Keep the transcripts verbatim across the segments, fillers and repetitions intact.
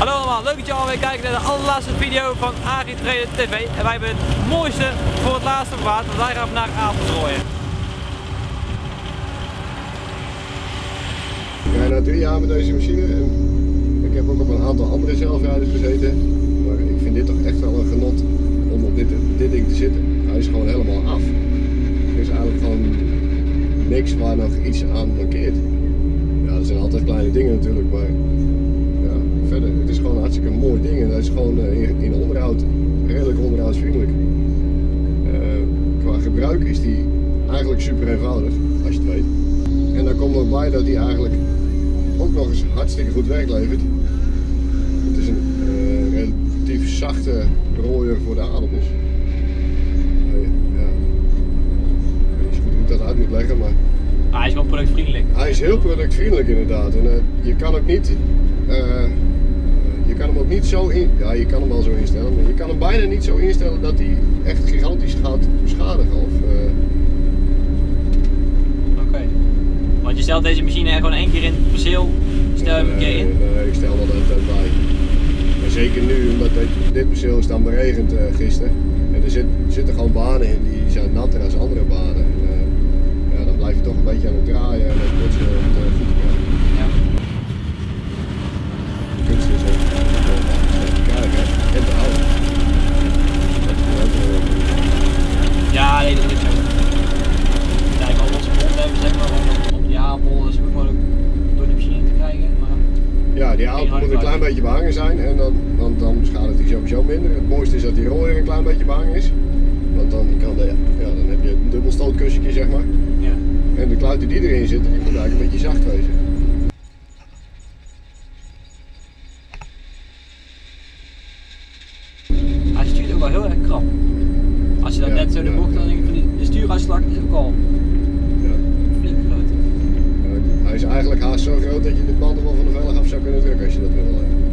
Hallo allemaal, leuk dat je alweer kijkt naar de allerlaatste video van Agri Trader T V. En wij hebben het mooiste voor het laatste bewaard, want wij gaan vandaag apels rooien. Ik rijd nu drie jaar met deze machine en ik heb ook op een aantal andere zelfrijders gezeten. Maar ik vind dit toch echt wel een genot om op dit, dit ding te zitten. Hij is gewoon helemaal af. Er is eigenlijk gewoon niks waar nog iets aan mankeert. Ja, er zijn altijd kleine dingen natuurlijk, maar ja, verder, het is gewoon een hartstikke mooi ding en dat is gewoon in, in onderhoud redelijk onderhoudsvriendelijk. Uh, qua gebruik is die eigenlijk super eenvoudig, als je het weet. En dan komt nog bij dat die eigenlijk ook nog eens hartstikke goed werk levert. Het is een uh, relatief zachte rooier voor de aardappels. Uh, ja. Ik weet niet goed hoe ik dat uit moet leggen, maar... Ah, hij is wel productvriendelijk. Hij is heel productvriendelijk inderdaad. En uh, je kan ook niet... Uh, je kan hem ook niet zo in... Ja, je kan hem wel zo instellen, maar je kan hem bijna niet zo instellen dat hij echt gigantisch gaat beschadigen. Of, uh... Oké. Okay. Want je stelt deze machine er gewoon één keer in het perceel, stel je hem een keer in? Nee, ik stel wel de hele tijd bij. Maar zeker nu, omdat dit, dit perceel is dan beregend uh, gisteren. En er zit, zitten gewoon banen in die zijn natter dan andere banen. En, uh, ja, dan blijf je toch een beetje aan het draaien en dat wordt het uh, goed te krijgen. Ja. De kunst is ook te krijgen en te houden. Ja, nee, dat is zo. Ja, ik kan losse grond hebben, zeg maar, om, om die aardappel zo goed mogelijk door de machine te krijgen. Maar ja, die aardappel moet een klein beetje behangen zijn en dan, want dan beschadigt hij sowieso minder. Het mooiste is dat die rooier een klein beetje behangen is. Want dan, kan de, ja, dan heb je een dubbel stootkussentje, zeg maar. Ja. En de kluiten die erin zitten, die moeten eigenlijk een beetje zacht wezen. Hij stuurt ook wel heel erg krap. Als je dan ja, net zo de bocht, ja, dan denk je van die, de stuuruitslag is ook al ja. flink groot. Ja, hij is eigenlijk haast zo groot dat je de banden wel van de velg af zou kunnen drukken als je dat wil.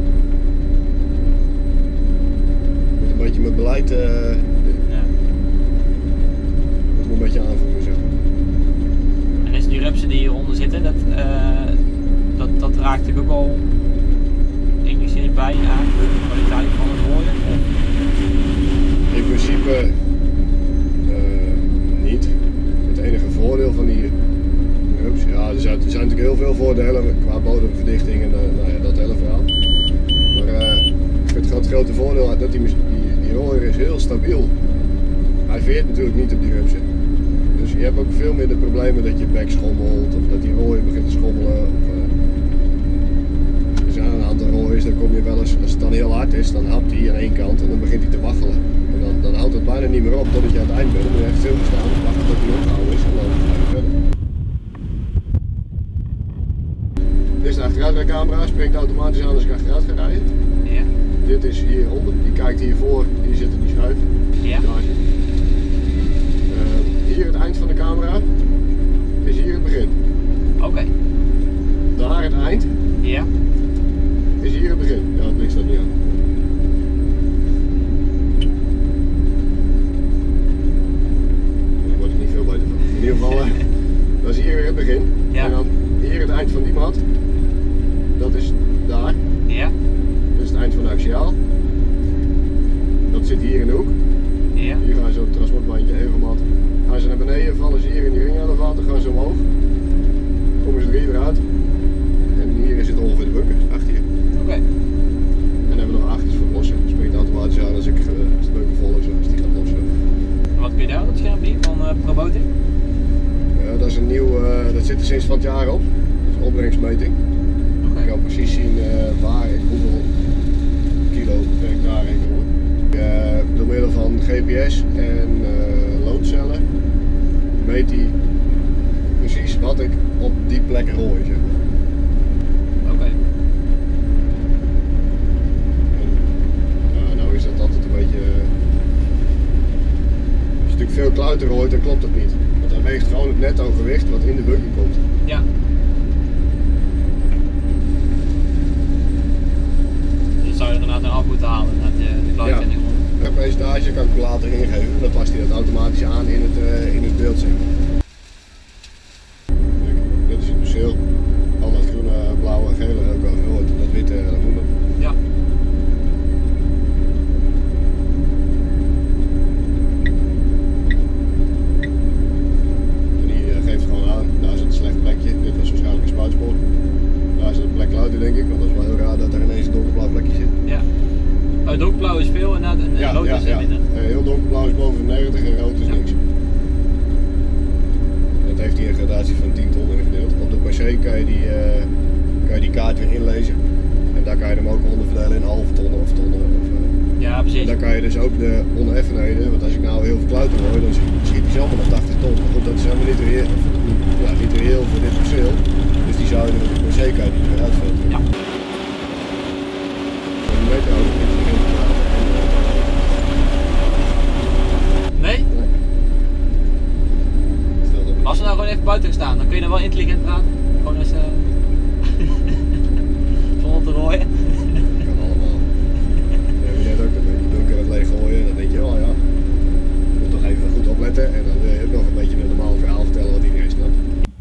Je moet een beetje met beleid uh, ja. moet een beetje aanvoeren, zeg maar. En is die rupsen die hieronder zitten, dat, uh, dat, dat raakt natuurlijk ook al enigszins bij aan de kwaliteit van het rooien? In principe uh, niet. Het enige voordeel van die rups, ja, er zijn, er zijn natuurlijk heel veel voordelen qua bodemverdichting en uh, nou ja, dat hele verhaal. Maar uh, ik vind het grote voordeel dat die, die, die rooier is heel stabiel. Hij veert natuurlijk niet op die rupsen. Dus je hebt ook veel minder problemen dat je bek schommelt of dat die rooier begint te schommelen. Of, uh, er zijn een aantal rooiers, dan kom je wel eens, als het dan heel hard is, dan hapt hij aan één kant en dan begint hij te waggelen. En dan, dan houdt het bijna niet meer op totdat je aan het eind bent. Dan moet je echt stilgestaan, wachten tot hij opgehouden is en dan ga je verder. Dit is de achteruitrijcamera, springt automatisch aan als ik achteruit ga rijden. Ja. Dit is hieronder, die kijkt hiervoor, hier zit in die schuif. Ja. Uh, hier het eind van de camera is hier het begin. Oké. Okay. Daar het eind. Ja. Is hier het begin. Ja, het licht staat niet aan. Daar word ik niet veel beter van. In ieder geval, dat is hier weer het begin. Ja. En dan hier het eind van die mat. Dat is daar. Ja. Dat is het eind van de axiaal. Dat zit hier in de hoek. Ja. Hier gaan ze op het transportbandje Evermat. Gaan ze naar beneden, vallen ze hier in die ringelevator, gaan ze omhoog. Komen ze er hier weer uit. En hier is het ongeveer de bunker, achter hier. Oké. Okay. En dan hebben we nog achters voor het lossen. Dat springt automatisch aan als, ik, als de bunker vol is of als die gaat lossen. En wat kun je daar op het scherm zien van uh, Proboting? Ja, dat is een nieuw, uh, dat zit er sinds van het jaar op. Dat is een opbrengstmeting. Okay. Je kan precies zien uh, waar en hoeveel kilo per hectare ik hoor. Uh, door middel van G P S en uh, loodcellen meet hij precies wat ik op die plekken rooi, zeg maar. Oké. Okay. Ja, nou is dat altijd een beetje... Als je natuurlijk veel kluiten rooit, dan klopt dat niet. Want hij weegt gewoon het netto gewicht wat in de bunker komt. Ja. Dus zou je er inderdaad af moeten halen, met de, de kluiten ja. en die grond. Het percentage kan ik later ingeven, dan past hij dat automatisch aan in het, uh, in het beeld, zeg maar. Kijk, dit is het perceel. Al dat groene, blauwe en gele heb ik al gehoord. Dat witte, dat moet nog. Ja. donkerblauw is veel en, en Ja, rood ja, is ja. minder. Uh, heel donkerblauw is boven de negentig en rood is Ja. niks. Dat heeft hij een gradatie van tien ton ingedeeld. Op de P C kan je die, uh, kan je die kaart weer inlezen. En daar kan je hem ook onderverdelen in halve tonnen of tonnen. Of, uh, Ja, precies. en dan kan je dus ook de oneffenheden, want als ik nou heel veel kluiten hoor, dan schiet hij zelf maar naar tachtig ton. Maar goed, dat is helemaal niet reëel, ja, niet reëel voor dit perceel. Dus die zou je er op de P C kan je niet meer uitfilteren. Ja. Een meter ouder intelligent praten. Nee? Nee. Stel dat niet. Als we nou gewoon even buiten staan, dan kun je dan wel intelligent praten. Gewoon eens uh... zonder te rooien. Kan allemaal. We hebben net ook een beetje donker het leeg gooien. Dan denk je, oh ja, je moet toch even goed opletten. En dan wil je ook nog een beetje een normaal verhaal vertellen wat iedereen snapt.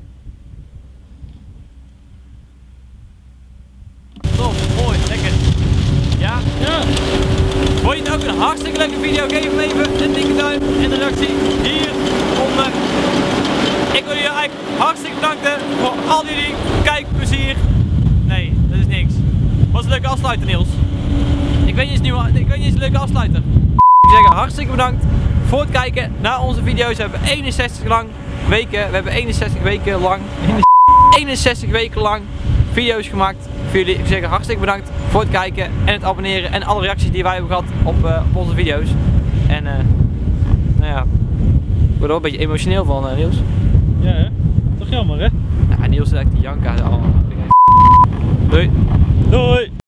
Top, mooi, lekker. Ja? Ja. Vond je het ook een hartstikke leuke video? Geef hem even een dikke duim en een reactie hieronder. Ik wil jullie eigenlijk hartstikke bedanken voor al jullie kijkplezier. Nee, dat is niks. Was een leuke afsluiter, Niels. Ik weet niet eens, nieuwe, ik weet niet eens een leuke afsluiter. Ik zeg hartstikke bedankt voor het kijken naar onze video's. We hebben eenenzestig lang weken, we hebben eenenzestig weken lang, eenenzestig weken lang video's gemaakt voor jullie. Ik zeg hartstikke bedankt voor het kijken en het abonneren en alle reacties die wij hebben gehad op, uh, op onze video's. En uh, nou ja, ik word er wel een beetje emotioneel van, uh, Niels. Ja, hè? Toch jammer, hè? Ja, Niels is eigenlijk die janka. Oh, doei. Doei!